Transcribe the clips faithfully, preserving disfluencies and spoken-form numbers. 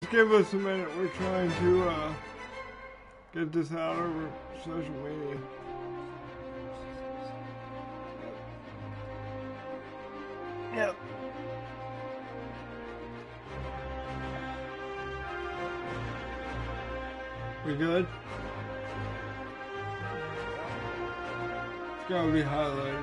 just give us a minute. We're trying to uh, get this out over social media. Yep. We good? It's gotta be highlighted.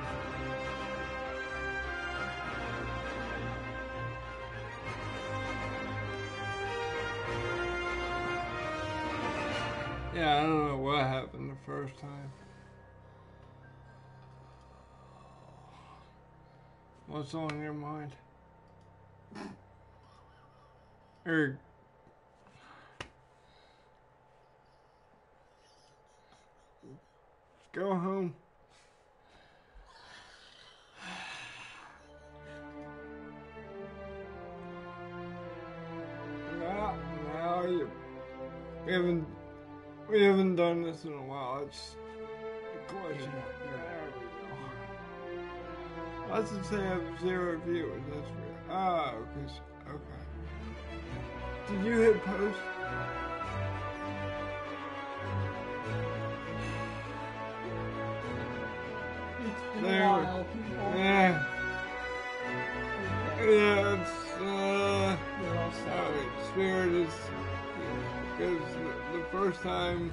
Yeah, I don't know what happened the first time. What's on your mind? Eric. Go home. Now, now you, we haven't, we haven't done this in a while. It's a question. There we go. Why does it say I have zero viewers? That's weird. Ah, because, okay. Did you hit post? There. Yeah. Yeah, it's, uh, oh, Spirit is, because the, the first time,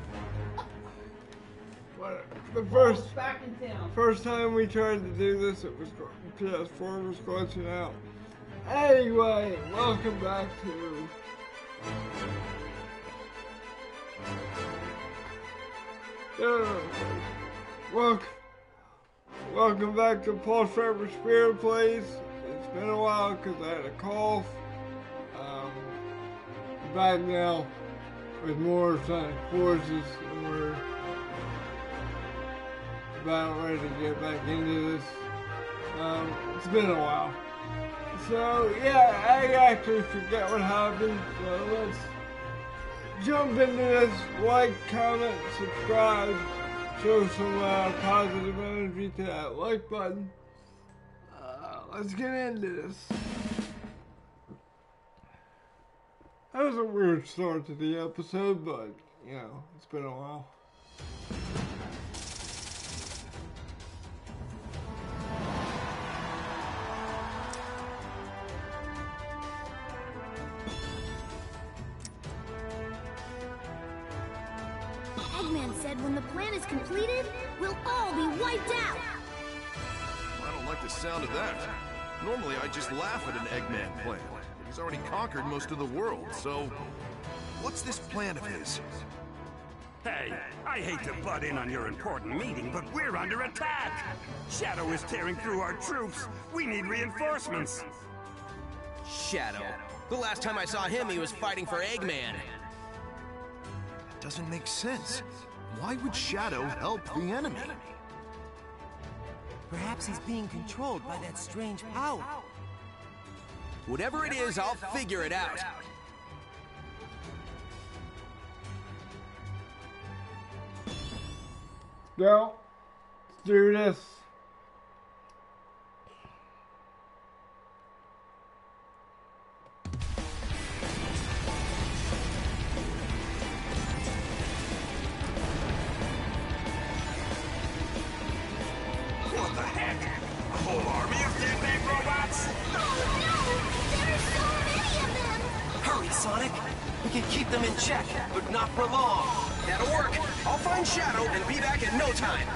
what, the first, back in town. First time we tried to do this, it was, P S four was glitching out. Anyway, welcome back to, uh, welcome. Welcome back to Paul Trevor Spirit Plays. It's been a while because I had a cough. Um, back now with more Sonic Forces, and we're about ready to get back into this. Um, it's been a while. So yeah, I actually forget what happened. So let's jump into this. Like, comment, subscribe. Show some uh, positive energy to that like button. Uh, let's get into this. That was a weird start to the episode, but, you know, it's been a while. Eggman said when the plan is completed, we'll all be wiped out! I don't like the sound of that. Normally I just laugh at an Eggman plan. He's already conquered most of the world, so... what's this plan of his? Hey, I hate to butt in on your important meeting, but we're under attack! Shadow is tearing through our troops. We need reinforcements. Shadow. The last time I saw him, he was fighting for Eggman. Doesn't make sense. Why would Shadow help the enemy? Perhaps he's being controlled by that strange power. Whatever it is, I'll figure it out. Go. Let's do this. What the heck? A whole army of dead-bag robots? Hurry, Sonic! We can keep them in check, but not for long. That'll work. I'll find Shadow and be back in no time.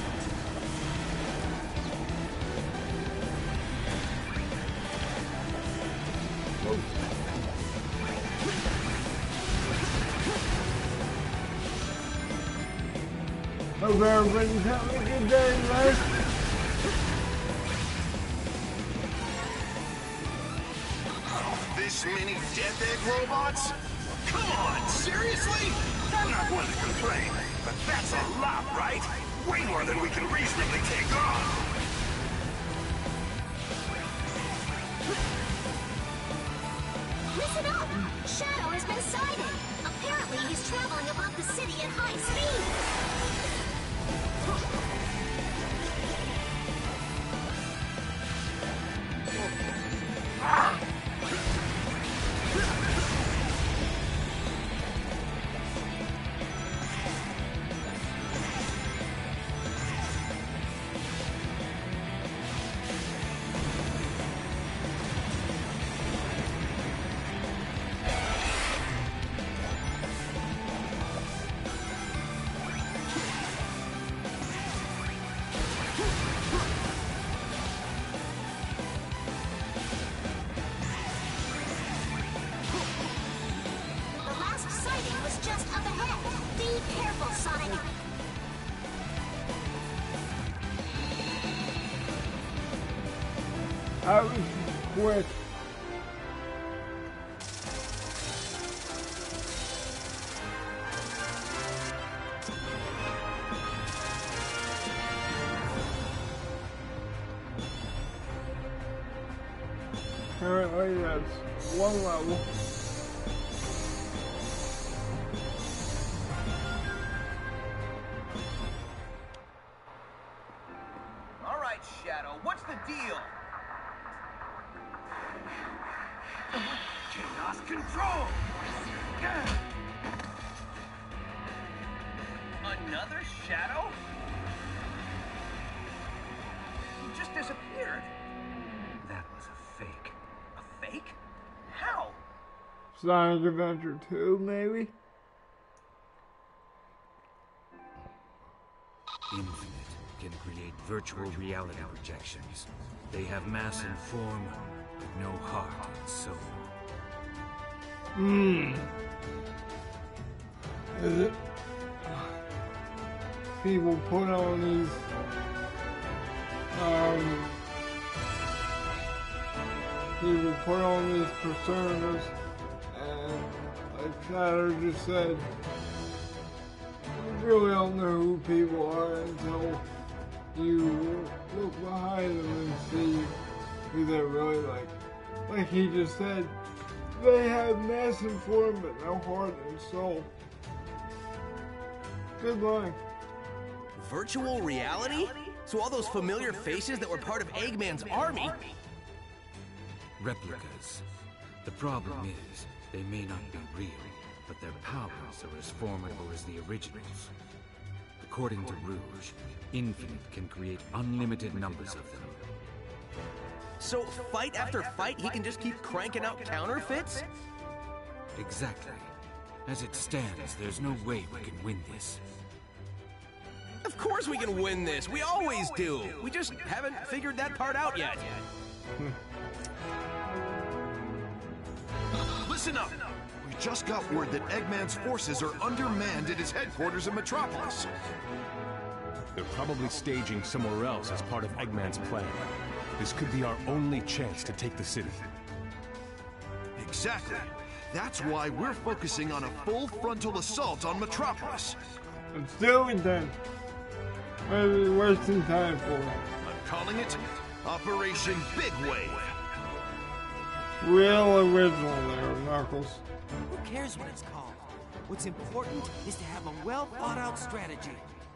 Hope everybody's having a good day, man. This many death-egg robots? Come on, seriously? I'm not one to complain, but that's a lot, right? Way more than we can reasonably take on. Listen up! Shadow has been sighted! Apparently he's traveling above the city at high speed! just up ahead. Be careful, Sonic. I was quick. Apparently that's one level. All right, Shadow, what's the deal? Chaos control! Another Shadow? He just disappeared. That was a fake. A fake? How? Sonic Adventure two, maybe? Infinite can create virtual reality projections. They have mass and form, but no heart and soul. Hmm. Is it? People put on these, um, people put on these personas, and like Shadow just said, you really don't know who people are until you look behind them and see who they're really like. Like he just said, they have mass and form but no heart and soul. Good line. Virtual reality? So all those familiar faces that were part of Eggman's army? Replicas. The problem is, they may not be real, but their powers are as formidable as the originals. According to Rouge, Infinite can create unlimited numbers of them. So fight after fight, he can just keep cranking out counterfeits? Exactly. As it stands, there's no way we can win this. Of course we can win this. We always do. We just haven't figured that part out yet. Listen up! We just got word that Eggman's forces are undermanned at his headquarters in Metropolis. They're probably staging somewhere else as part of Eggman's plan. This could be our only chance to take the city. Exactly. That's why we're focusing on a full frontal assault on Metropolis. Let's do it then. What are we wasting time for? I'm calling it Operation Big Wave. Real original there, Knuckles. Who cares what it's called? What's important is to have a well-thought-out strategy.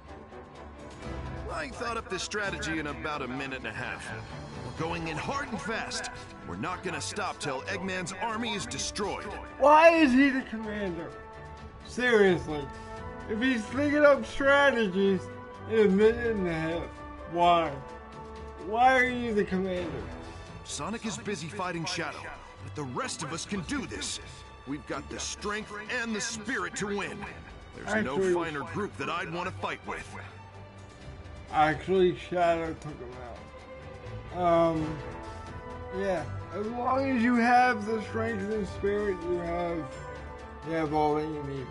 I thought up this strategy in about a minute and a half. We're going in hard and fast. We're not gonna stop till Eggman's army is destroyed. Why is he the commander? Seriously. If he's thinking up strategies in a minute and a half, why? Why are you the commander? Sonic is busy fighting Shadow, but the rest of us can do this. We've got the strength and the spirit to win. There's Actually, no finer group that I'd want to fight with. Actually, Shadow took him out. Um, yeah. As long as you have the strength and spirit, you have, you have all that you need.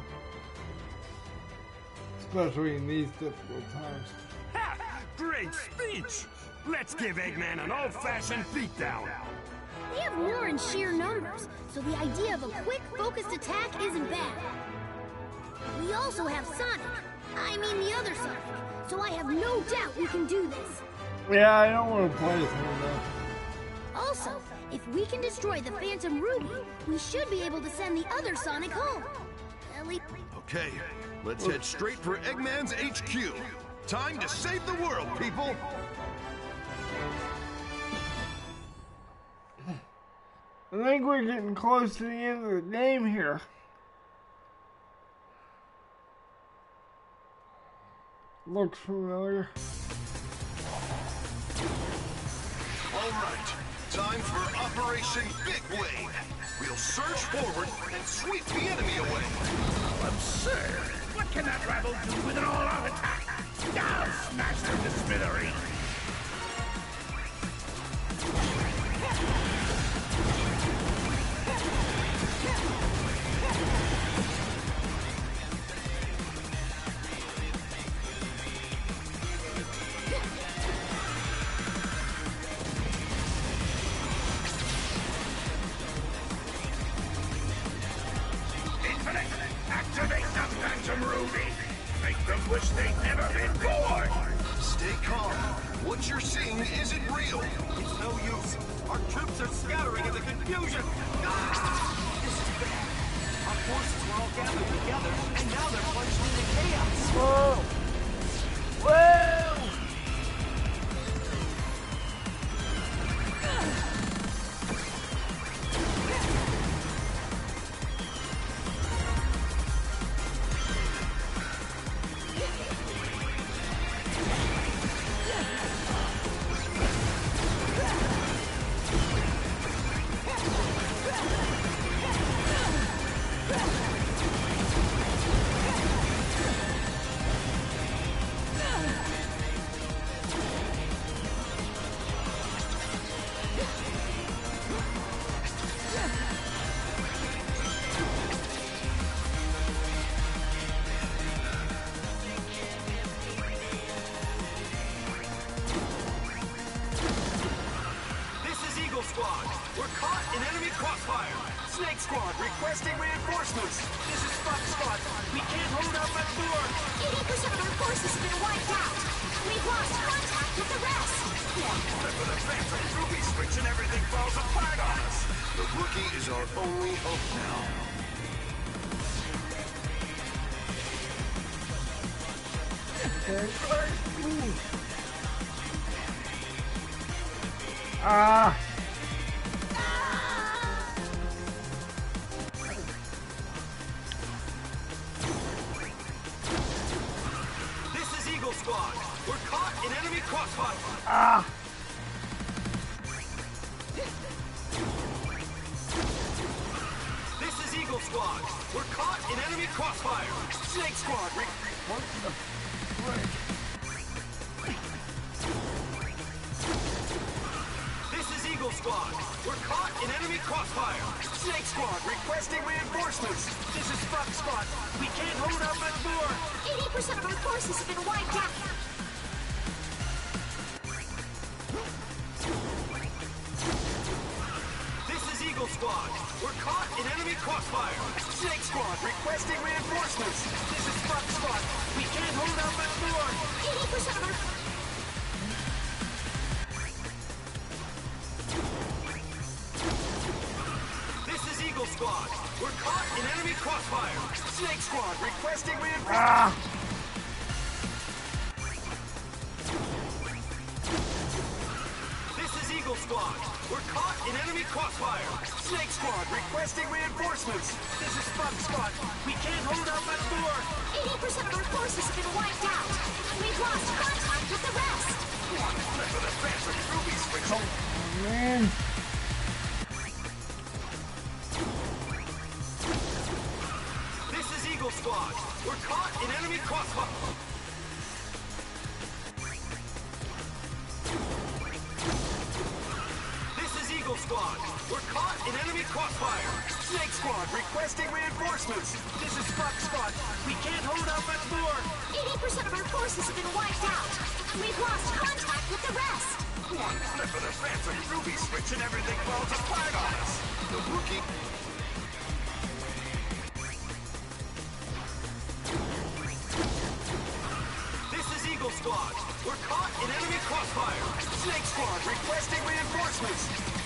Especially in these difficult times. Ha! Great speech! Let's give Eggman an old-fashioned beatdown. They have more in sheer numbers, so the idea of a quick, focused attack isn't bad. We also have Sonic. I mean the other Sonic. So I have no doubt we can do this. Yeah, I don't want to play with him though. Also, if we can destroy the Phantom Ruby, we should be able to send the other Sonic home. At least... Okay, let's head straight for Eggman's H Q. Time to save the world, people! I think we're getting close to the end of the game here. Looks familiar. All right, time for Operation Big Wave. We'll surge forward and sweep the enemy away. Absurd! What can that rabble do with an all-out attack? I'll smash them to smithereens! from which they've never been born! Stay calm. What you're seeing isn't real. It's no use. Our troops are scattering in the confusion. Ah! This is bad. Our forces were all gathered together, and now they're plunged into chaos. Whoa! Whoa! Squad, we're caught in enemy crossfire. Snake Squad requesting reinforcements. This is Fox Squad. We can't hold out much more. eighty percent of our forces have been wiped out. We've lost contact with the rest. Flip of the Phantom Ruby switch and everything falls apart on us. The rookie is our only hope now. Ah! This is Eagle Squad. We're caught in enemy crossfire. Ah! This is Eagle Squad. We're caught in enemy crossfire. Snake Squad. Re What the frick? This is Eagle Squad. We're caught in enemy crossfire. Snake Squad requesting reinforcements. This is Fox Squad. We can't hold out much more. eighty percent of our forces have been wiped out. This is Eagle Squad. We're caught in enemy crossfire. Snake Squad requesting reinforcements. This is Fox Squad. We can't hold out much more. eighty percent of our... This is Eagle Squad. We're caught in enemy crossfire. Snake Squad requesting reinforcements. Ah! This is Eagle Squad. We're caught in enemy crossfire. Snake Squad requesting reinforcements. This is Fox Squad. We can't hold out much more. eighty percent of our forces have been wiped out. We've lost contact with the rest. Flip of the Phantom Ruby switch. Oh, man. This is Eagle Squad. We're caught in enemy crossfire. This is Eagle Squad. We're caught in enemy crossfire. Snake Squad requesting reinforcements. This is Fox Squad. We can't hold out much more. eighty percent of our forces have been wiped out. We've lost contact with the rest. One flip of the Phantom Ruby switch and everything falls apart on us. The rookie... This is Eagle Squad. We're caught in enemy crossfire. Snake Squad requesting reinforcements.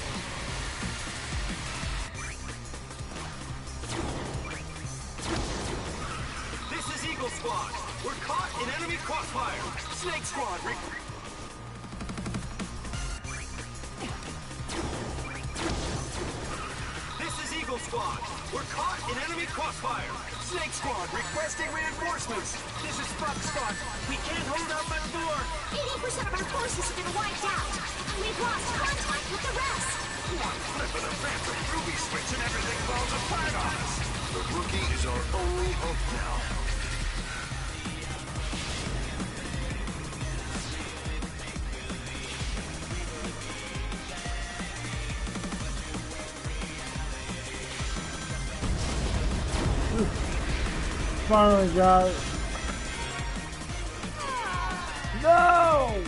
This is Eagle Squad. We're caught in enemy crossfire. Snake Squad re... This is Eagle Squad. We're caught in enemy crossfire. Snake Squad requesting reinforcements. This is Fox Squad. We can't hold out much more. eighty percent of our forces have been wiped out. We've lost contact with the rest. One flip of the Phantom Ruby switch and everything falls apart on us. The rookie is our only hope now. Finally got it. No!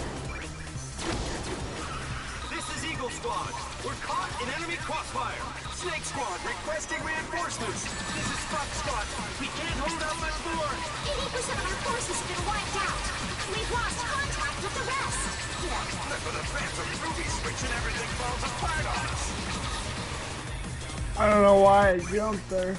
This is Eagle Squad. We're caught in enemy crossfire. Snake Squad requesting reinforcements. This is Buck Squad. We can't hold out much more. eighty percent of our forces have been wiped out. We've lost contact with the rest. Flip of the Phantom Ruby switch and everything falls apart on us. I don't know why I jumped there.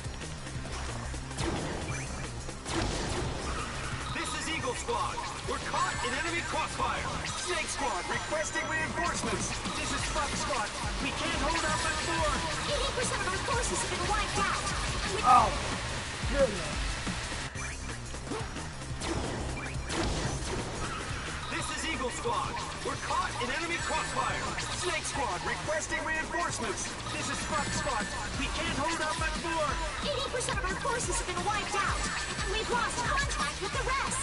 This is Eagle Squad. We're caught in enemy crossfire. Snake Squad requesting reinforcements. This is Buck Squad. We can't hold out much more. eighty percent of our forces have been wiped out. We Oh, goodness. This is Eagle Squad. We're caught in enemy crossfire. Snake Squad requesting reinforcements. This is Buck Squad. We can't hold out much more. eighty percent of our forces have been wiped out. We've lost contact with the rest.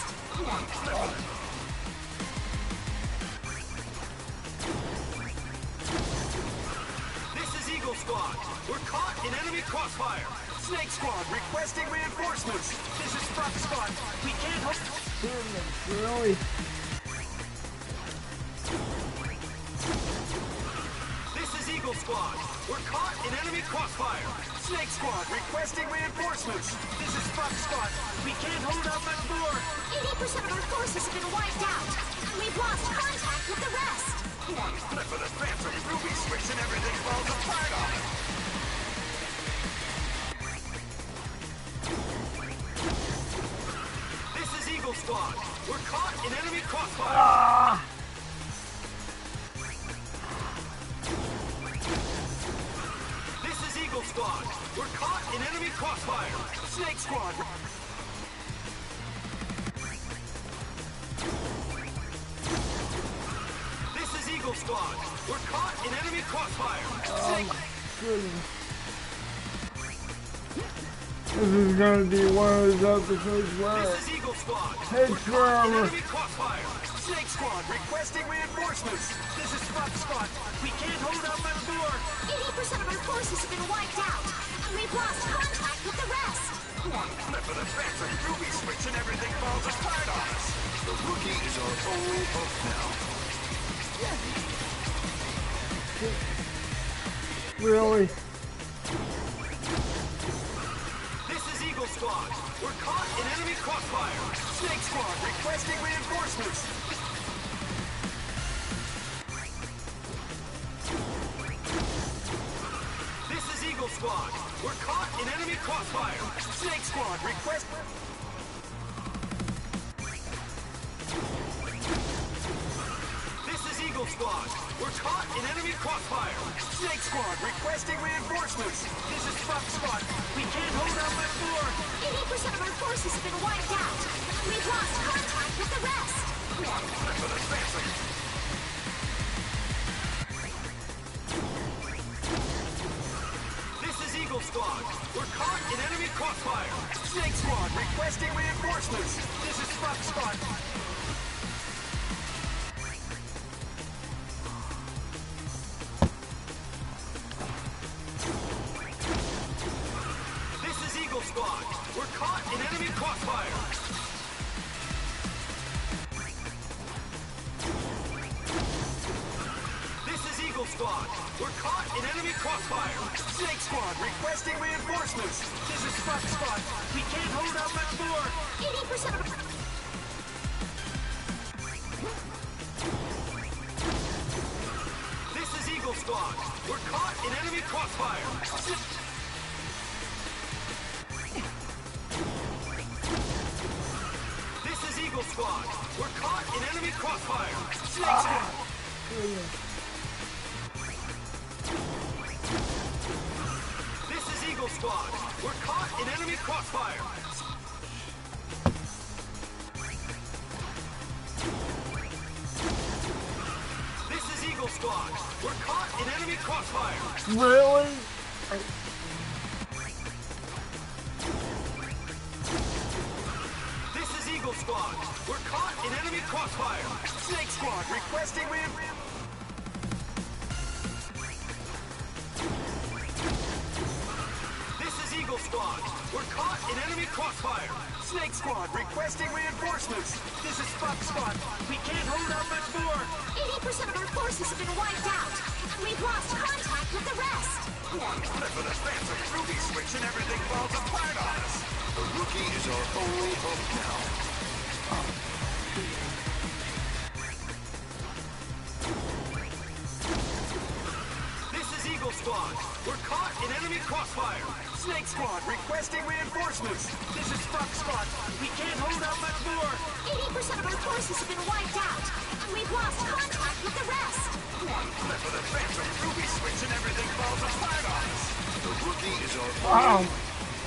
This is Eagle Squad. We're caught in enemy crossfire. Snake Squad requesting reinforcements. This is Buck Squad. We can't hold... Goodness, really? This is Eagle Squad. We're caught in enemy crossfire. Snake Squad requesting reinforcements. This is Buck Squad. We can't hold out much more. eighty percent of our forces have been wiped out. We've lost contact with the rest. One flip of the Phantom Ruby switch and everything falls apart on us. This is Eagle Squad. We're caught in enemy crossfire. Ah! This is Eagle Squad. We're caught in enemy crossfire. Snake Squad. This is Eagle Squad. We're caught in enemy crossfire. Snake. Goodness. This is gonna be one of those episodes where This is Eagle Squad. Hey, We're caught in Trevor. enemy crossfire. Snake Squad requesting reinforcements. This is Buck Squad. We can't hold out much more. eighty percent of our forces have been wiped out. We've lost contact with the rest. One flip of the Phantom Ruby switch and everything falls apart on us. The rookie is our only hope now. really. This is Eagle Squad. We're caught in enemy crossfire. Snake Squad requesting reinforcements. This is Eagle Squad. We're caught in enemy crossfire. Snake Squad request... This is Eagle Squad. We're caught in enemy crossfire. Snake Squad requesting reinforcements. This is Buck Squad. We can't hold out much more. eighty percent of our forces have been wiped out. We've lost contact with the rest. One flip of the Phantom. This is Eagle Squad. We're caught in enemy crossfire. Snake Squad requesting reinforcements. This is Buck Squad. This is Eagle Squad. We're caught in enemy crossfire. This is Eagle Squad. We're caught in enemy crossfire. Snake Squad requesting reinforcements. This is Buck Squad. We can't hold out much more. eighty percent of our... This is Eagle Squad. We're caught in enemy crossfire. This is Eagle Squad. We're caught in enemy crossfire. Snake Squad. This is Eagle Squad. We're caught in enemy crossfire. This is Eagle Squad. We're caught in enemy crossfire. Really? This is Eagle Squad. We're caught in enemy crossfire. Snake Squad requesting reinforcements. This is Eagle Squad. We're caught in enemy crossfire. Snake Squad requesting reinforcements. This is Buck Squad. We can't hold out much more. eighty percent of our forces have been wiped out. We've lost contact with the rest. One flip of the phantom ruby switch and everything falls apart on us. The rookie is our only hope now. This is Eagle Squad. We're caught in enemy crossfire. Snake Squad requesting reinforcements. This is Frog Squad. We can't hold out much more. eighty percent of our forces have been wiped out, and we've lost contact with the rest. One flip of the phantom ruby switch and everything falls apart on us. The rookie is our Wow. only...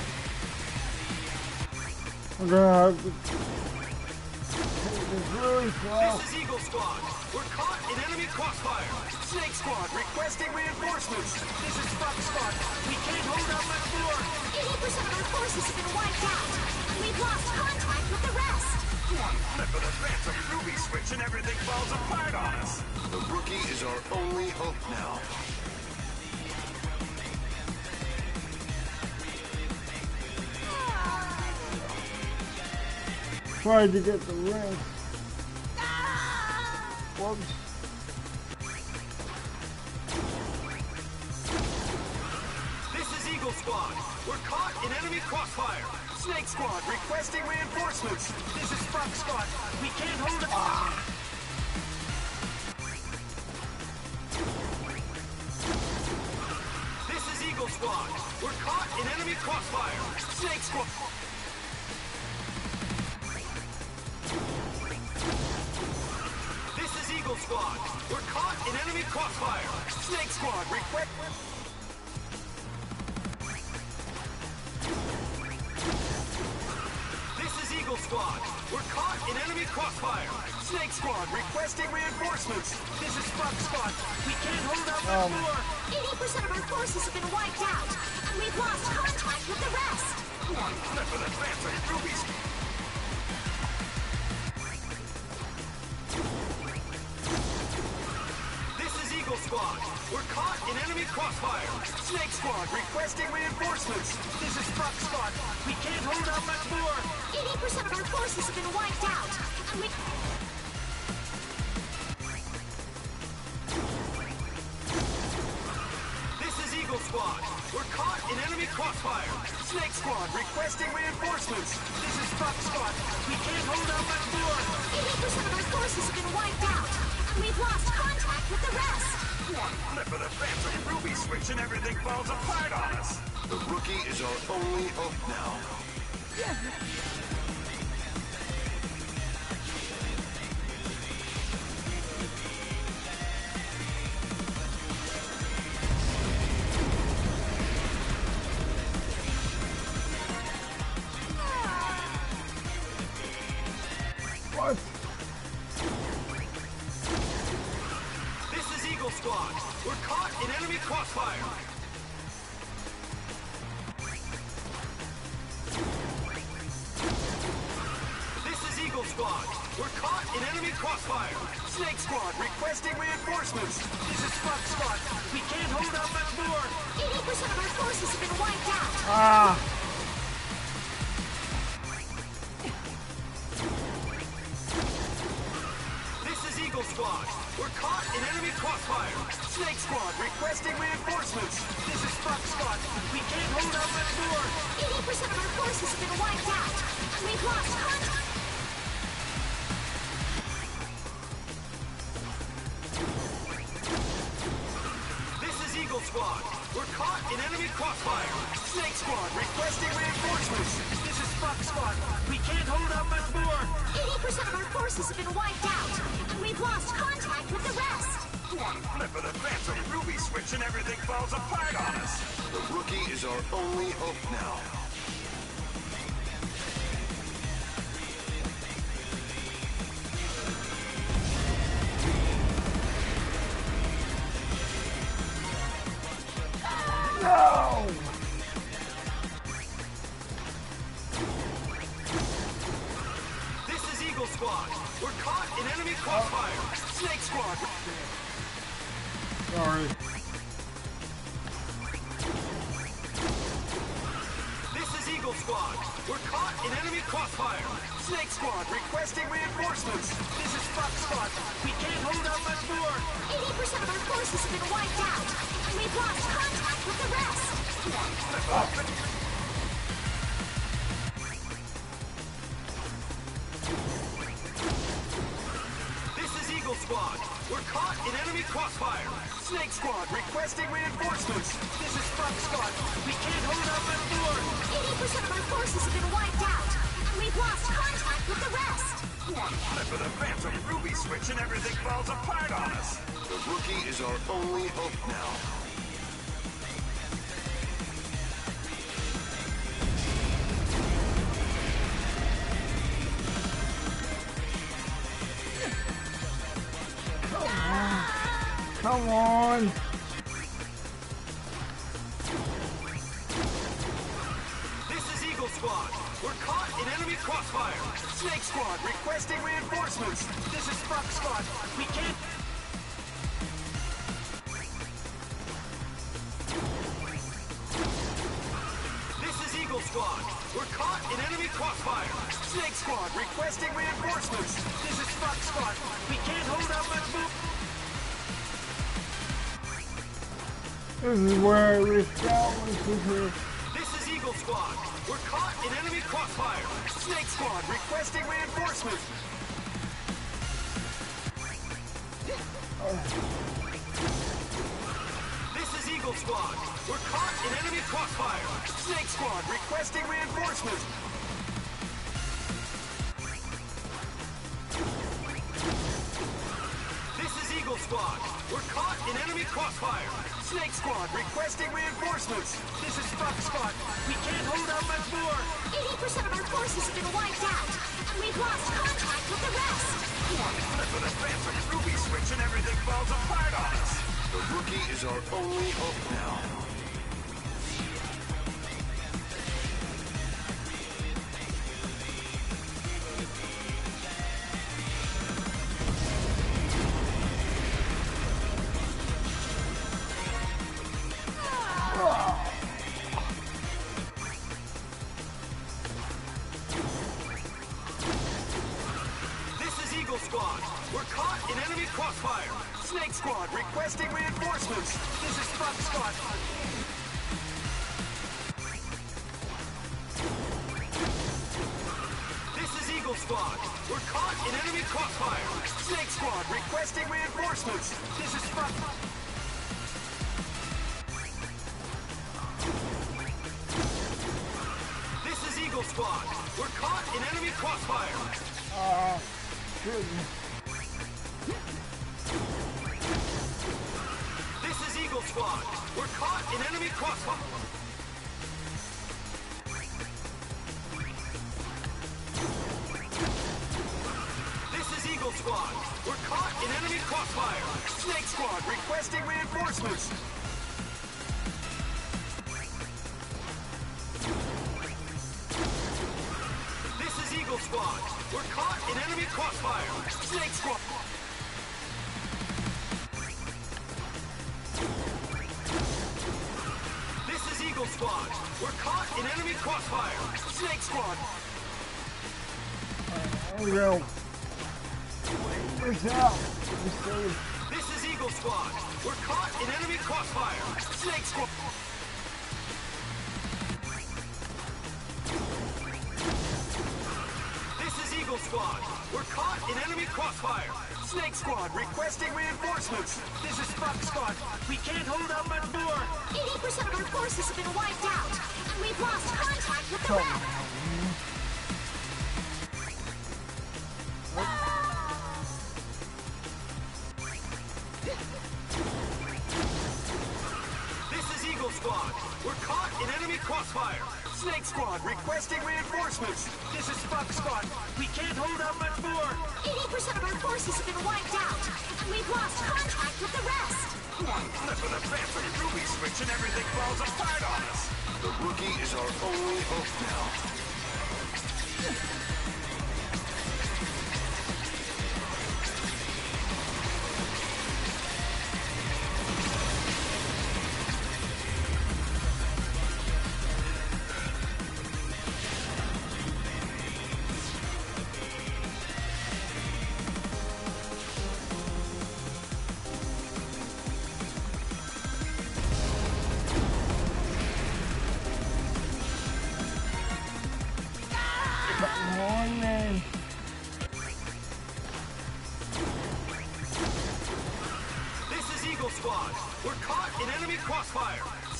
We're gonna have to take this really slow. This is Eagle Squad. We're caught in enemy crossfire. Snake Squad requesting reinforcements. This is Frog Squad. We can't hold out much more. eighty percent of our forces have been wiped out, and we've lost contact with the rest. One flip of the phantom ruby switch and everything falls apart on us. The rookie is our only hope now. Tried to get the ring. Whoops. This is Eagle Squad. We're caught in enemy crossfire. Snake Squad requesting reinforcements. This is Frog Squad. We can't hold it. This is Eagle Squad. We're caught in enemy crossfire. Snake Squad. This is Eagle Squad. We're caught in enemy crossfire. Snake Squad request. This is Eagle Squad. We're caught in enemy crossfire. Snake Squad requesting reinforcements. This is Frog Squad. We can't hold out much Um. more. eighty percent of our forces have been wiped out, and we've lost contact with the rest. One flip of the phantom ruby switch. This is Eagle Squad. We're caught in enemy crossfire. Snake Squad requesting reinforcements. This is Frog Squad. We can't hold out much more. eighty percent of our forces have been wiped out, and we... This is Eagle Squad. We're caught in enemy crossfire. Snake Squad requesting reinforcements. This is Frog Squad. We can't hold out much more. eighty percent of our forces have been wiped out, and we've lost contact with the rest. One flip of the phantom ruby switch and everything falls apart on us. The rookie is our only hope now. What? This is Eagle Squad. We're caught in enemy crossfire. This is Eagle Squad. We're caught in enemy crossfire. Snake Squad requesting reinforcements. This is Frog Squad. We can't hold out much more. eighty percent of our forces have been wiped out. Ah. This is Eagle Squad. We're caught in enemy crossfire. Snake Squad requesting reinforcements. This is Frog Squad. We can't hold out much more. eighty percent of our forces have been wiped out, and we've lost contact. This is Eagle Squad. We're caught in enemy crossfire. Snake Squad requesting reinforcements. This is Frog Squad. We can't hold out much more. eighty percent of our forces have been wiped out, and we've lost contact with the rest. One flip of the phantom ruby switch and everything falls apart on us. The rookie is our only hope now. No! This is Eagle Squad. We're caught in enemy crossfire. Snake Squad. Sorry. This is Eagle Squad. We're caught in enemy crossfire. Snake Squad requesting reinforcements. This is Frog Squad. We can't hold out much more. eighty percent of our forces have been wiped out, and and we've lost contact with the rest. This is Eagle Squad. We're caught in enemy crossfire. Snake Squad requesting reinforcements. This is Bug Squad. We can't hold up anymore. eighty percent of our forces have been wiped out, and we've lost contact with the rest. One flip of the Phantom Ruby switch and everything falls apart on us. The rookie is our only hope now. Come on. This is Eagle Squad. We're caught in enemy crossfire. Snake Squad requesting reinforcements. This is Bug Squad. We can't... This is Eagle Squad. We're caught in enemy crossfire. Snake Squad requesting reinforcements. This is Bug Squad. We can't hold up and move. This is where we going to here. This is Eagle Squad. We're caught in enemy crossfire. Snake Squad requesting reinforcements. This is Eagle Squad. We're caught in enemy crossfire. Snake Squad requesting reinforcements. This is Eagle Squad. We're caught in enemy crossfire. Snake Squad requesting reinforcements. This is Bug Squad. We can't hold out much more. eighty percent of our forces have been wiped out, and we've lost contact with the rest. One flip of the Phantom Ruby switch and everything falls apart on us. The rookie is our only hope now. Squad, we're caught in enemy crossfire. Snake Squad requesting reinforcements. This is Bug Squad. This is Eagle Squad. We're caught in enemy crossfire. Snake Squad requesting reinforcements. This is Bug. This is Eagle Squad. We're caught in enemy crossfire. Uh, goodness. This is Eagle Squad. We're caught in enemy crossfire. This is Eagle Squad. We're caught in enemy crossfire. Snake Squad requesting reinforcements. This is Eagle Squad. We're caught in enemy crossfire. Snake Squad. This is Eagle Squad. We're caught in enemy crossfire. Snake Squad. There we go. Wait this out. This is Eagle Squad. We're caught in enemy crossfire. Snake Squad. This is Eagle Squad. We're caught in enemy crossfire. Snake Squad requesting reinforcements. This is Bug Squad. We can't hold out much more. eighty percent of our forces have been wiped out, and we've lost contact with the rest. This is Eagle Squad. We're caught in enemy crossfire. Snake Squad requesting reinforcements. This is Bug Squad. We can't hold out much more. eighty percent of our forces have been wiped out, and we've lost contact with the rest. One flip of the Phantom Ruby switch and everything falls apart on us. The rookie is our only hope now.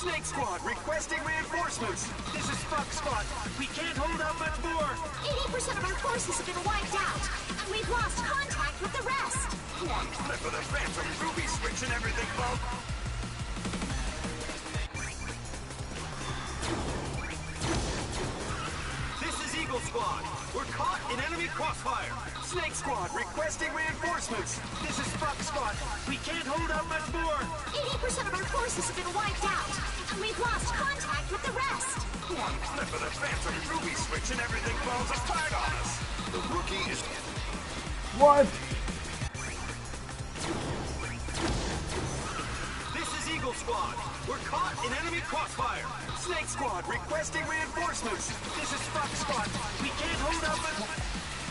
Snake Squad requesting reinforcements. This is Buck Squad. We can't hold out much more. eighty percent of our forces have been wiped out, and we've lost contact with the rest. One flip of the Phantom Ruby switch and everything falls. This is Eagle Squad. We're caught in enemy crossfire. Snake Squad requesting reinforcements. This is Buck Squad. We can't hold out much more. eighty percent of our forces have been wiped out, and we've lost contact with the rest. One flip of the Phantom Ruby switch and everything falls apart on us. The rookie is... What? This is Eagle Squad. We're caught in enemy crossfire. Snake Squad requesting reinforcements. This is Buck Squad. We can't hold out much more.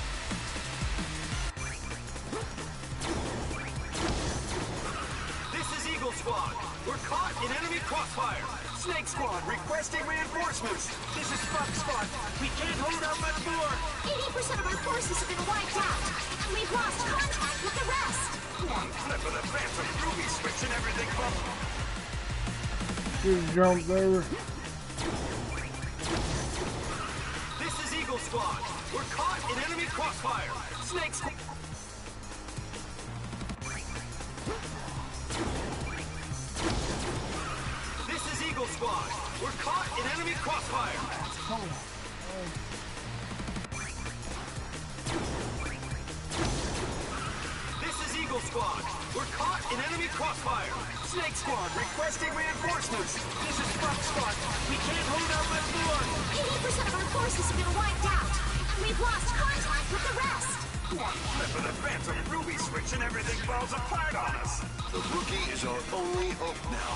Eagle Squad, we're caught in enemy crossfire. Snake Squad requesting reinforcements. This is Buck Squad. We can't hold out much more. eighty percent of our forces have been wiped out, and we've lost contact with the rest. One flip of the Phantom Ruby switch and everything falls. Just jump there. This is Eagle Squad. We're caught in enemy crossfire. Snake Squad. Eagle Squad, we're caught in enemy crossfire. This is Eagle Squad, we're caught in enemy crossfire. Snake Squad requesting reinforcements. This is Buck Squad. We can't hold out much more. eighty percent of our forces have been wiped out, and we've lost contact with the rest. One flip of the Phantom Ruby switch and everything falls apart on us. The rookie is our only hope now.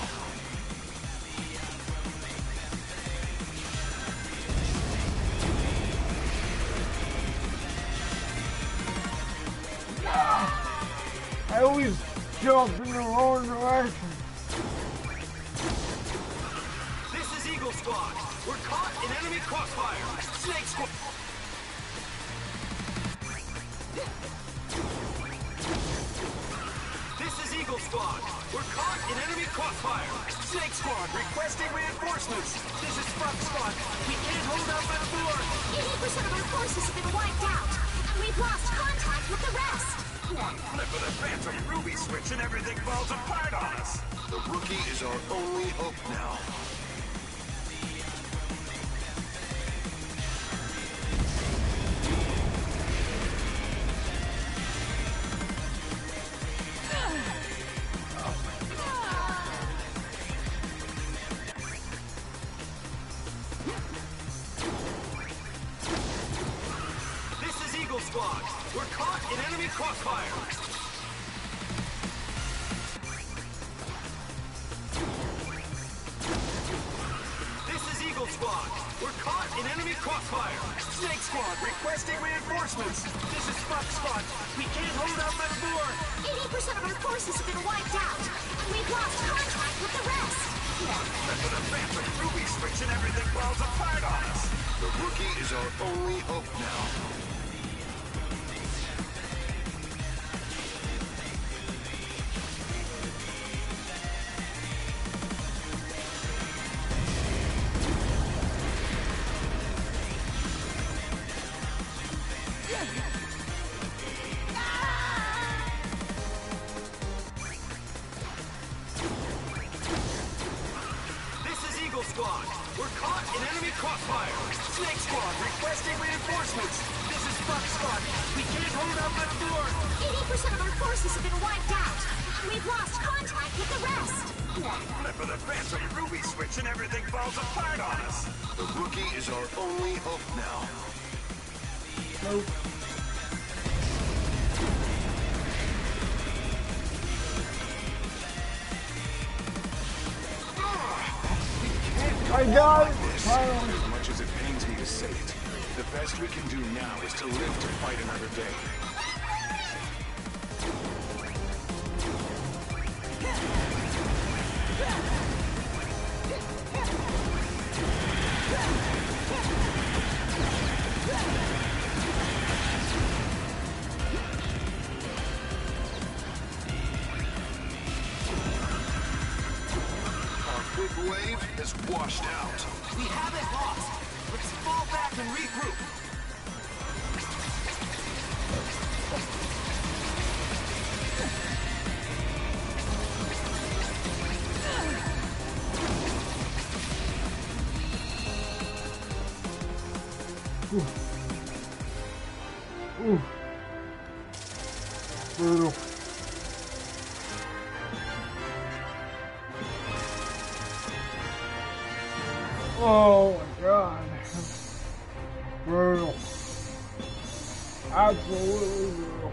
I always jump in the wrong direction. This is Eagle Squad. We're caught in enemy crossfire. Snake Squad. This is Eagle Squad. We're caught in enemy crossfire. Snake Squad requesting reinforcements. This is Buck Squad. We can't hold out much more. eighty percent of our forces have been wiped out, and we've lost contact with the rest. One flip of the Phantom Ruby switch and everything falls apart on us. The rookie is our only hope now. This is Eagle Squad. We're caught in enemy crossfire. This is Eagle Squad. We're caught in enemy crossfire. Snake Squad requesting reinforcements. This is Buck Squad. We can't hold out much more. eighty percent of our forces have been wiped out, and we've lost contact with the rest. One flip of the Phantom Ruby switch and everything falls apart on us. The rookie is our only hope now. This is Eagle Squad. We're caught in enemy crossfire. Snake Squad requesting reinforcements. This is Buck Squad. We can't hold out much more. eighty percent of our forces have been wiped out, and we've lost contact with the rest. One flip of the Phantom Ruby switch and everything falls apart on us. The rookie is our only hope now. Nope. I got it! Finally. As much as it pains me to say it, the best we can do now is to live to fight another day. Our big wave washed out. We haven't lost. Let's fall back and regroup. Ooh. Ooh. Brutal. Oh my god. Brutal. Absolutely brutal.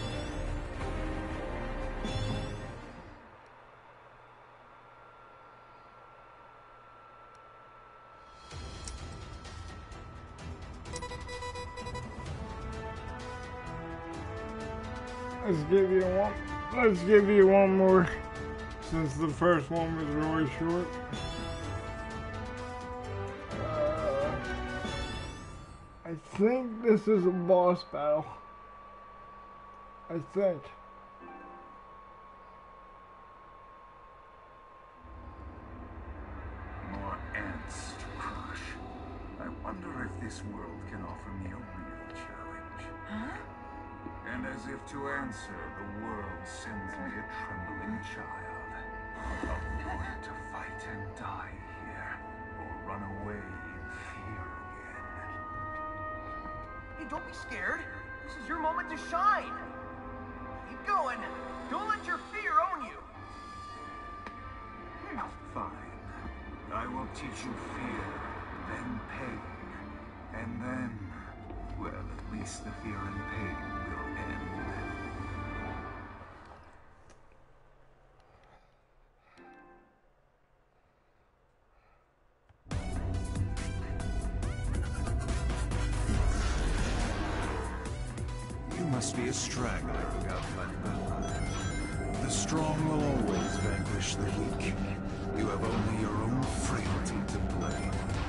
Let's give you one. Let's give you one more, since the first one was really short. Uh, I think this is a boss battle. I think. More ants to crush. I wonder if this world can offer me a real challenge. Huh? And as if to answer, the world sends me a trembling child. A boy to fight and die here, or run away in fear again. Hey, don't be scared. This is your moment to shine. Keep going. Don't let your fear own you. Fine. I will teach you fear, then pain. And then, well, at least the fear and pain will end. You must be a straggler who got left behind. The strong will always vanquish the weak. You have only your own frailty to blame.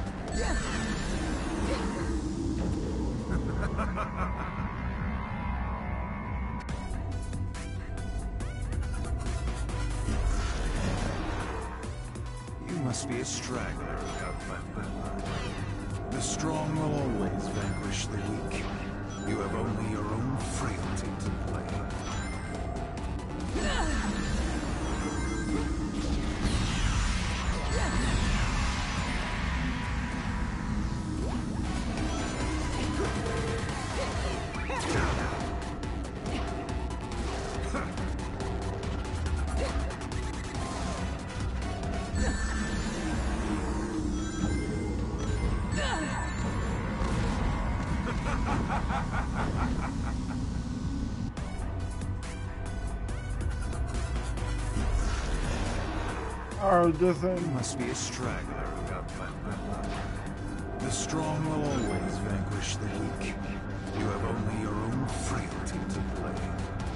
You must be a straggler who got left behind. The strong will always vanquish the weak. You have only your own frailty to blame. Alright, this You ain't. must be a straggler who got left behind. The strong will always vanquish the weak. You have only your own frailty to blame.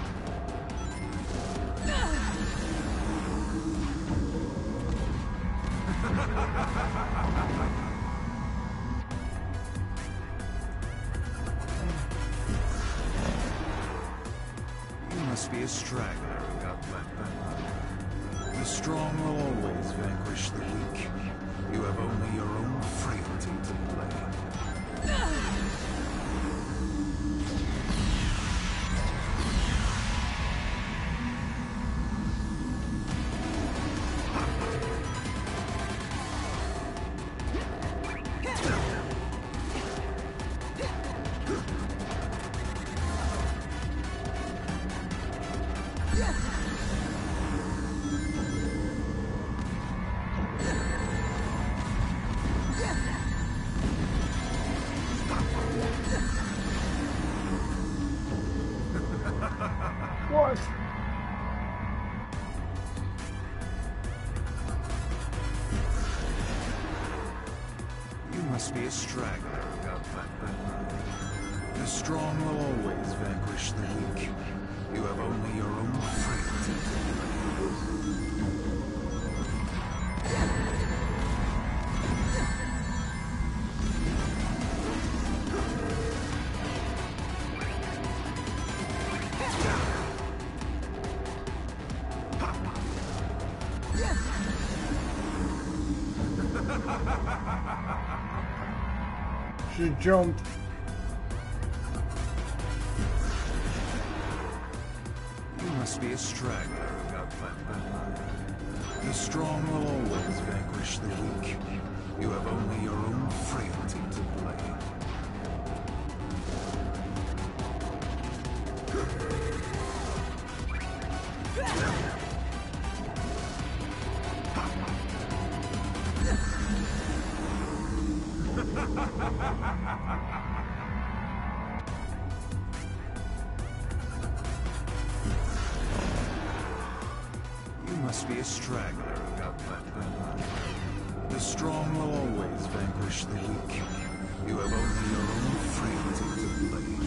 You must be a straggler who got left behind. The strong will always vanquish the weak. You have only your own frailty to blame. What? You must be a straggler who got left behind. The strong will always vanquish the weak. You have only your own frailty to blame. She jumped. You must be a straggler without blood. The strong will always vanquish the weak. You have only your own frailty to blame. You must be a straggler without blood. The strong will always vanquish the weak. You have only your own frailty to blame.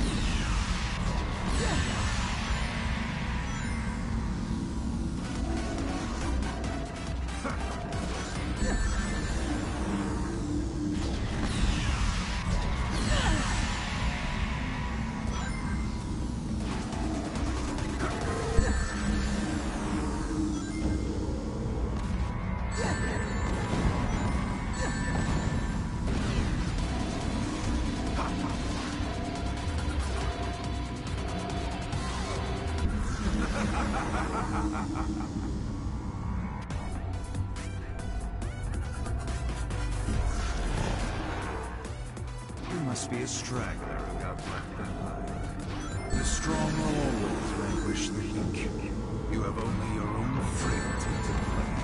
You must be a straggler without blood. The strong will always vanquish the weak. You have only your own frailty to blame.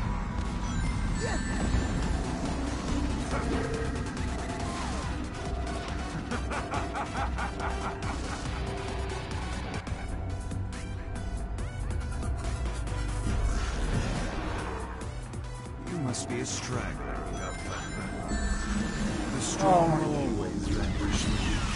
You must be a straggler without blood. The strong Oh. will always vanquish the weak.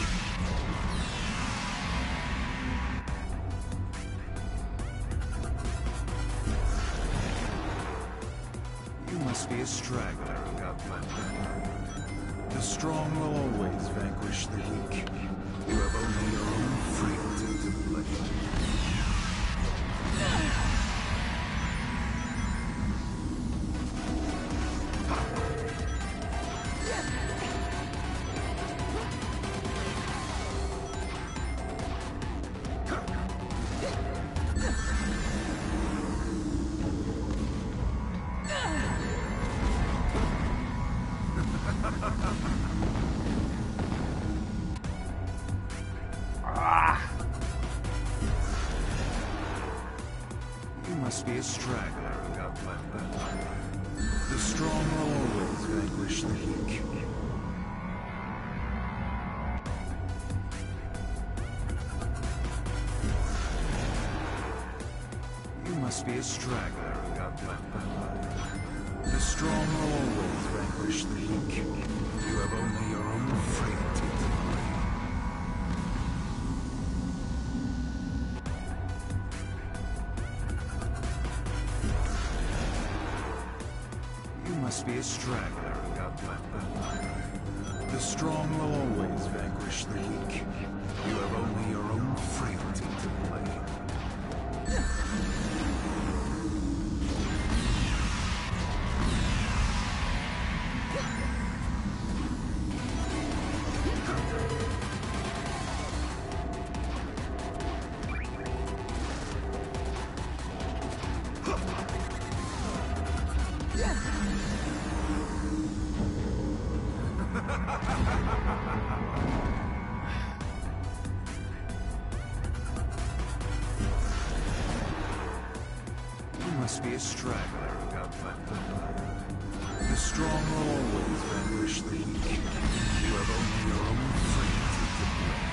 You must be a straggler without blood. The strong will always vanquish the weak. You have only your own frailty to blame. You must be a straggler without blood. The strong will always vanquish the weak. You must be a straggler without blood. The strong will always vanquish the weak. You have only your own frailty to blame. You must be a straggler without blood. The strong will always vanquish the weak. You have only your own frailty to blame. You must be a straggler without blood. The strong will always vanquish the weak. You have only your own frailty to blame.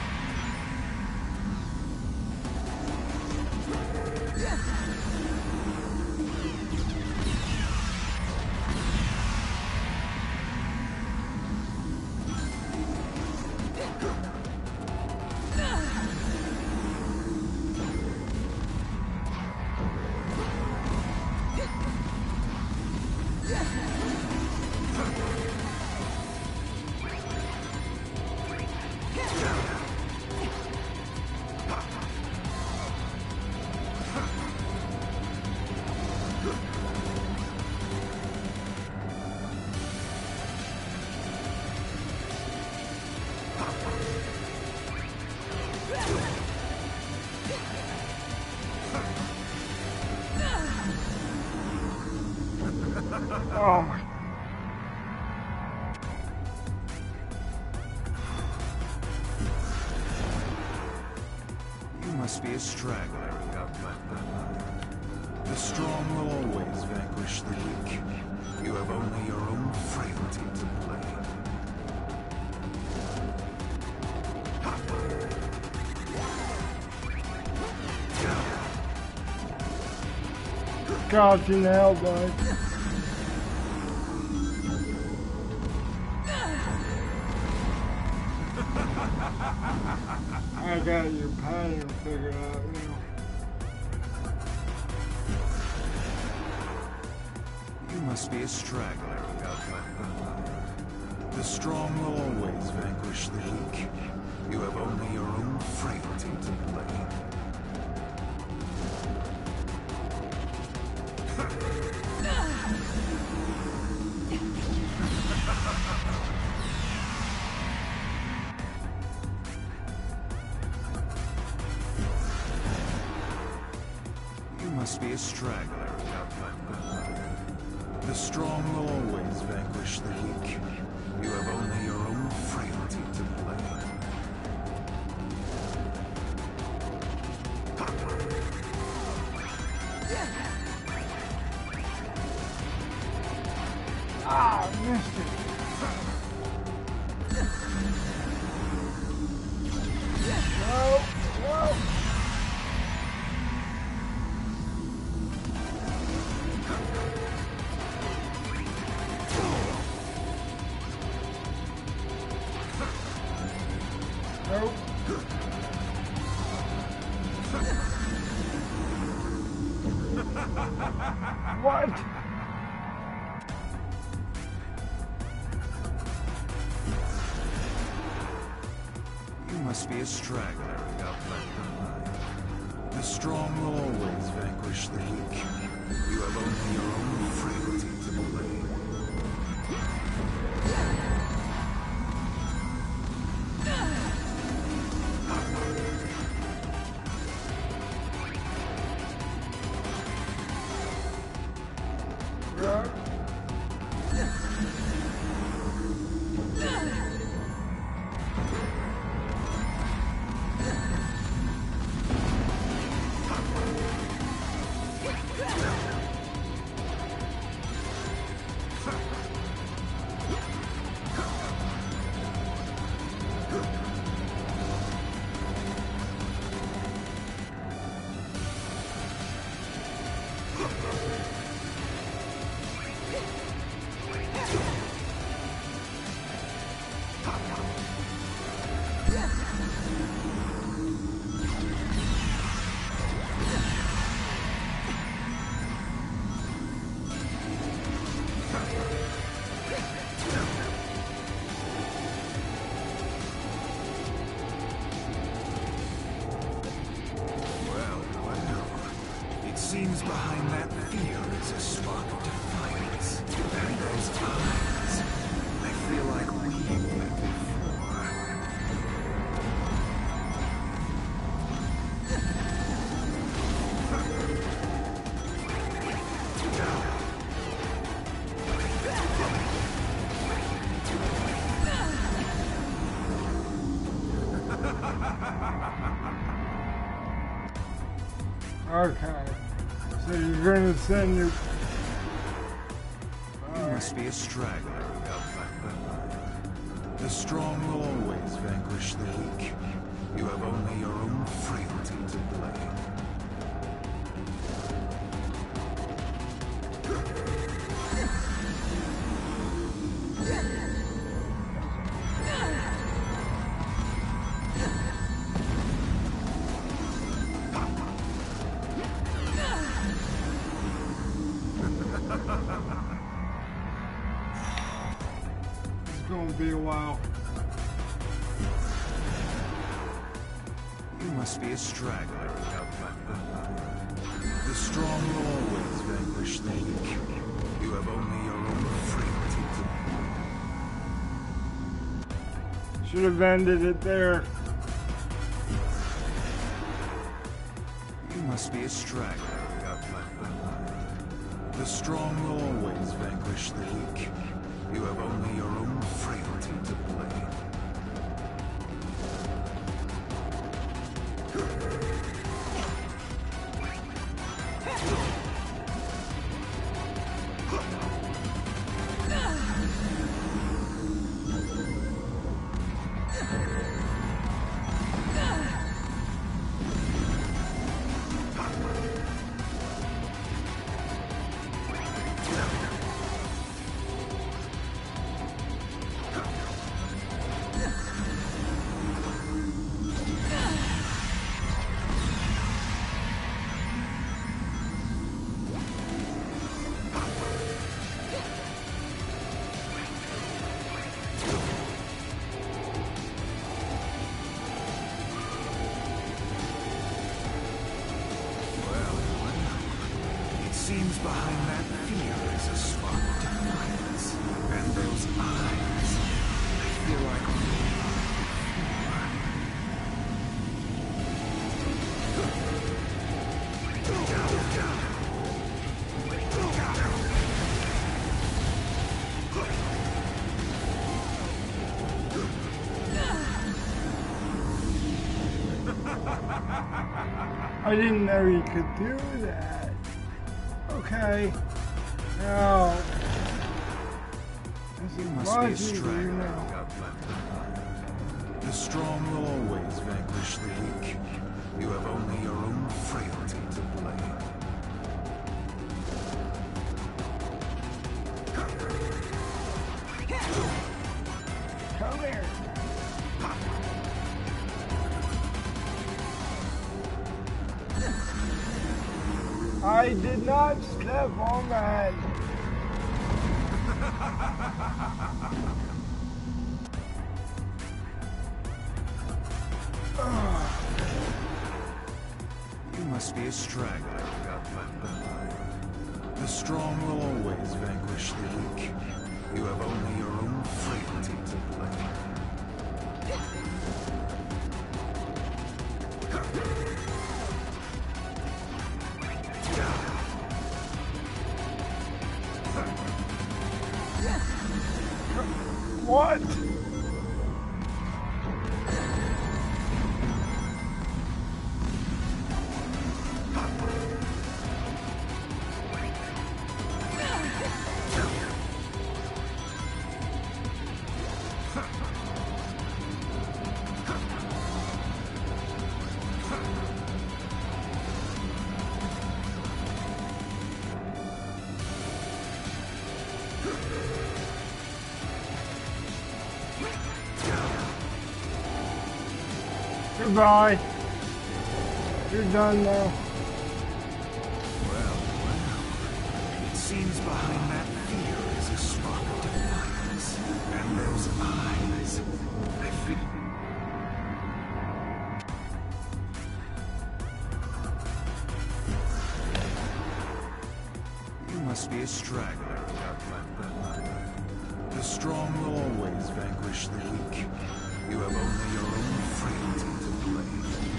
must be a straggler outflanked by none. The strong will always vanquish the weak. You have only your own frailty to blame. God, you nailed that. I got your pattern figured out now. You must be a straggler outflanked by none. The strong will always vanquish the weak. You have only your own frailty to blame. You must be a straggler outflanked by none. The strong will always vanquish the weak. You have only your own frailty to blame. Ah, I missed it. No, no. Nope. What? You must be a straggler outflanked by none. The strong will always vanquish the weak. You have only your own frailty to blame. Seems behind that fear is a spark of defiance. And those eyes, they feel like we've met before. Okay. So you're gonna send your... You must be a straggler outflanked by none. The strong will always vanquish the weak. You have only your own frailty to blame. It's gonna be a while. You must be a straggler outflanked by none. The strong will always vanquish the weak. You have only your own frailty to blame. Should have ended it there. You must be a straggler outflanked by none. The strong will always vanquish the weak. You have only your own frailty to blame. behind that fear is a spark of defiance. And those eyes, I feel like I'm I didn't know you could do that. Okay. Now, You must be a straggler who got left behind. The strong will always vanquish the weak. You have only your own frailty to blame. come here. I did not step on that. You must be a straggler who got left behind. The strong will always vanquish the weak. You have only your own frailty to blame. What? Goodbye. You're done now. Well, well. It seems behind that fear is a spark of defiance. And those eyes, I feel... You must be a straggler who got left behind. The strong will always vanquish the weak. You have only your own frailty to blame.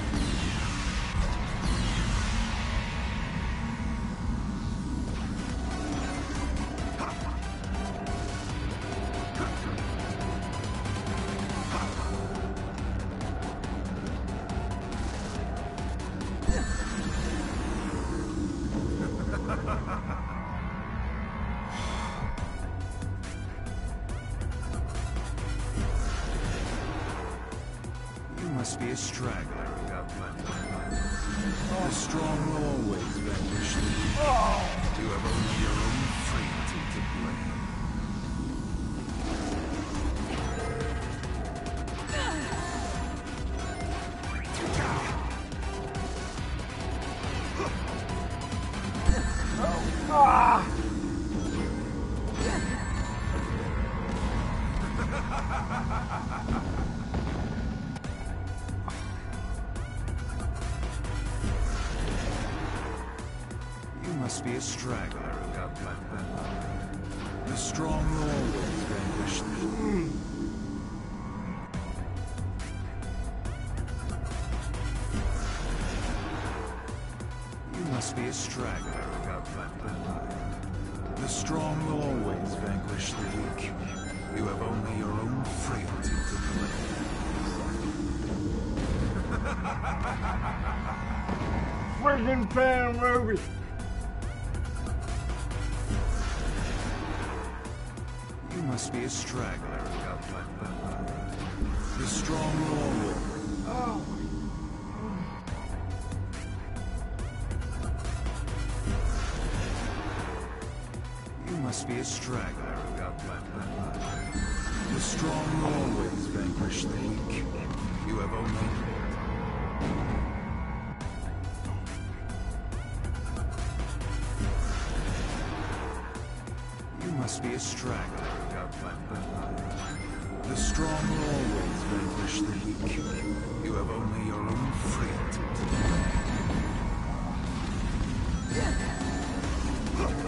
Must be a straggler who got left behind. The strong will always vanquish the weak. You have only your own frailty to blame. Ah! Must be a straggler who got left behind. The strong will always vanquish the weak. You must be a straggler who got left behind. The strong will always vanquish the weak. You have only your own frailty to blame. Friggin' fan movie. You must be a straggler who got left behind. The strong will always... Oh. You must be a straggler who got left behind. The strong will always vanquish the weak. You have only... You must be a straggler who got left behind. The strong will always vanquish the weak. You have only your own frailty to blame.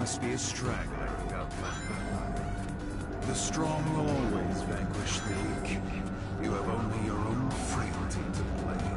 must be a straggler without blood. The strong will always vanquish the weak. You have only your own frailty to blame.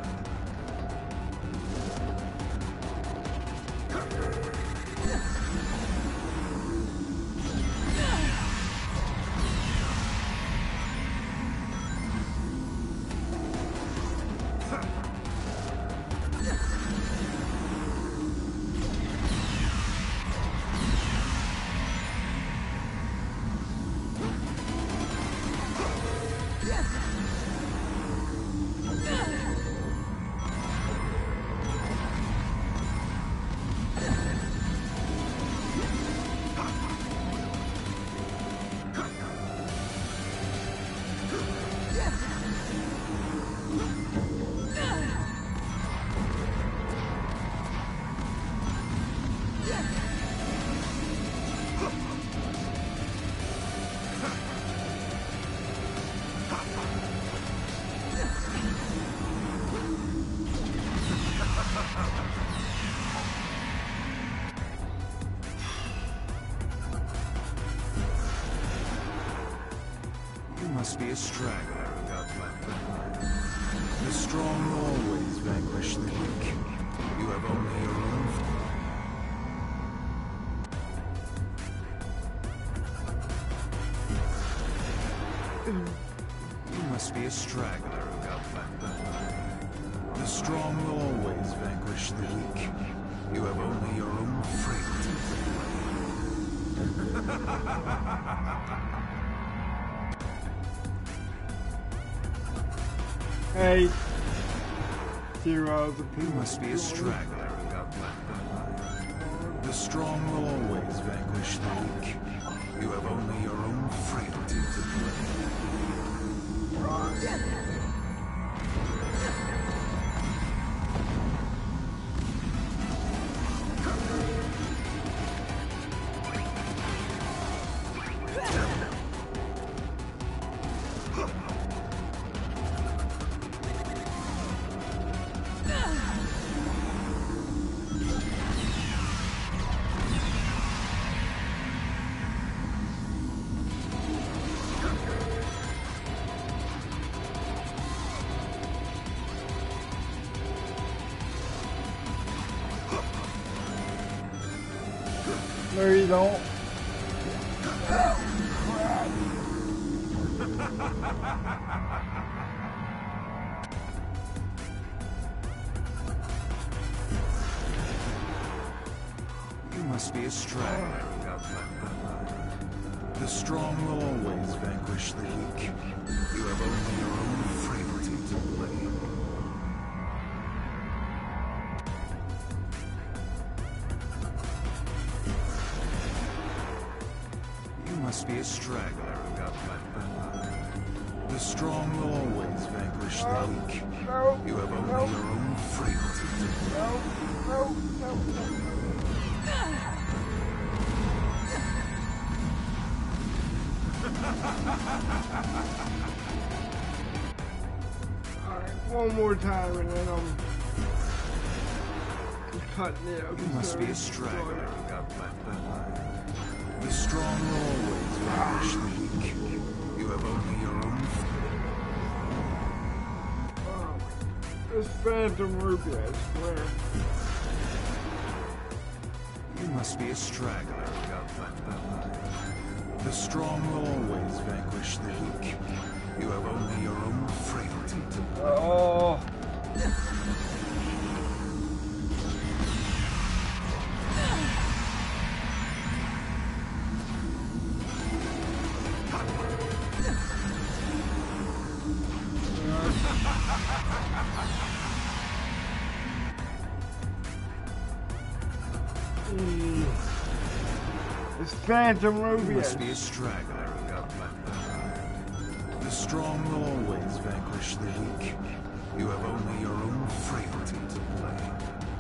Must be a straggler without blood. The strong will always vanquish the weak. You have only your own. You must be a straggler without blood. The strong will always vanquish the weak. You have only your own frailty to blame. Hey, Zero, the You must be a straggler without blood. The strong will always vanquish the weak. You have only your own frailty to blame. No, you don't. You must be a straggler without blood. The strong will always vanquish the weak. You have only your own frailty to blame. Must be a straggler without blood. The strong will always vanquish the weak. No, you have only no, your own frailty to no, no, no, no. Alright, one more time and then I'm cutting it up. You must be a straggler without blood. The strong will always vanquish the weak. You have only your own. Oh, this Phantom Ruby, I swear. You must be a straggler without blood. The strong will always vanquish the weak. You have only your own frailty to blame. Oh. It's Phantom Ruby. You must be a straggler without blood. The strong will always vanquish the weak. You have only your own frailty to blame.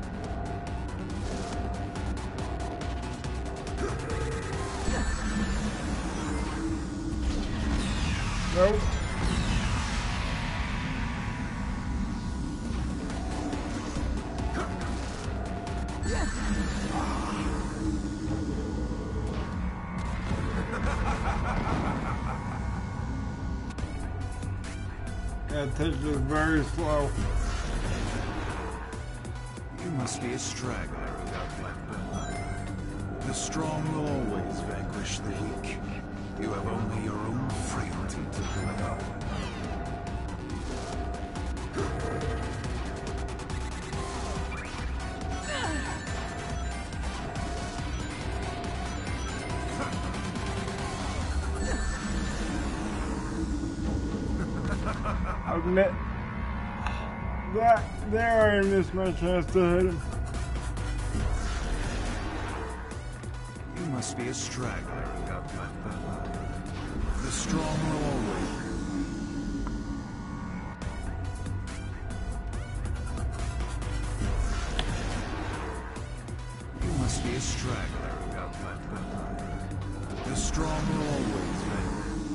Nope. Yeah, take this very slow. You must be a straggler without black blood. The strong will always vanquish the weak. You have only your own frailty to blame. I'll admit that there I missed my chance to hit him. You must be a straggler without black blood. The strong will always. You must be a straggler without black blood. The strong will always win.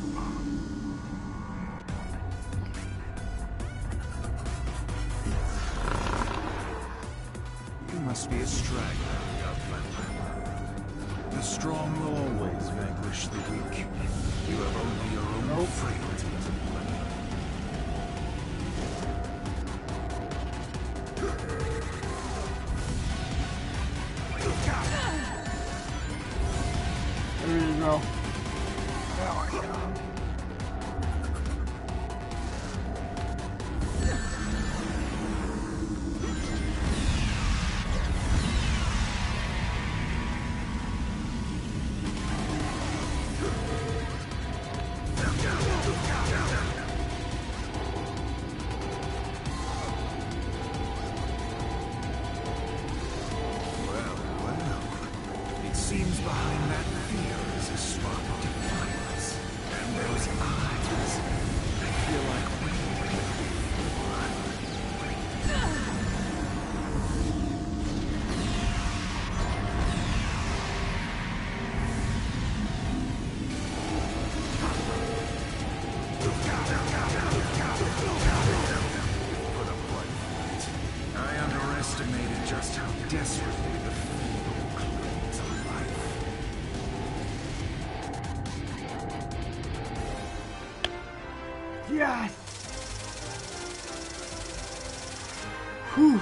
You must be a straggler without black blood. The strong will always vanquish the weak. You have only your own nope. frailty to blame. There you go. Seems behind that fear is a spark of defiance. And those eyes, they feel like for the blood fight. I underestimated just how desperately the field clings to life. Yes! Whew.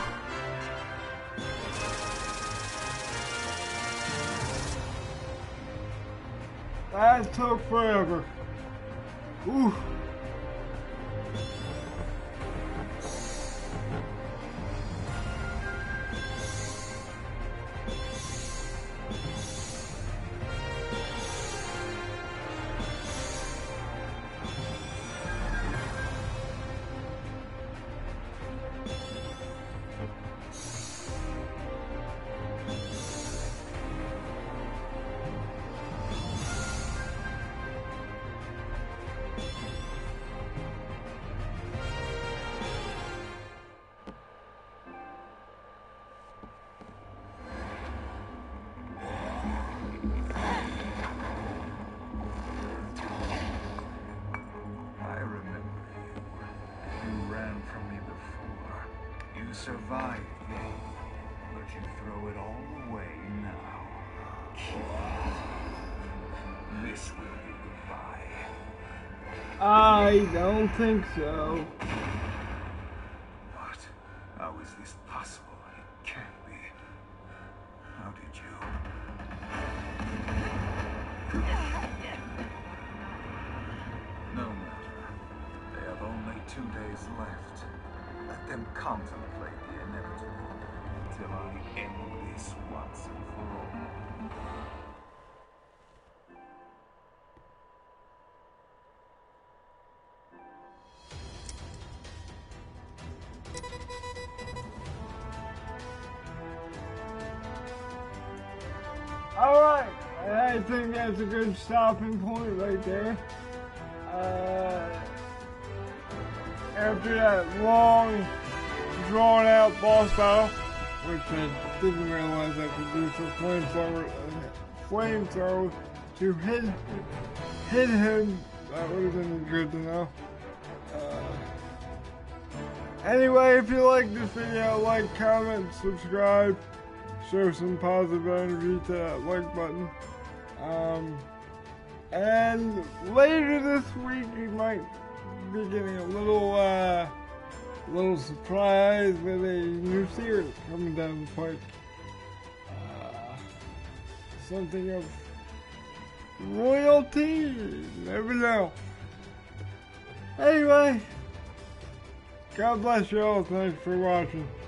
That took forever. Ooh. Survived me, but you throw it all away now. This will be goodbye. I don't think so. What? How is this possible? It can't be. How did you? No matter. They have only two days left. Let them contemplate the inevitable until I end this once and for all. Alright, I think that's a good stopping point right there. Uh, after that long, drawn out boss battle, which I didn't realize I could use a flamethrower, uh, flamethrower to hit, hit him. That would have been good to know. Uh, anyway, if you like this video, like, comment, subscribe, show some positive energy to that like button. Um, and later this week, you might be getting a little, uh, little surprise with a new series coming down the pike. Uh, something of royalty, never know. Anyway, God bless you all. Thanks for watching.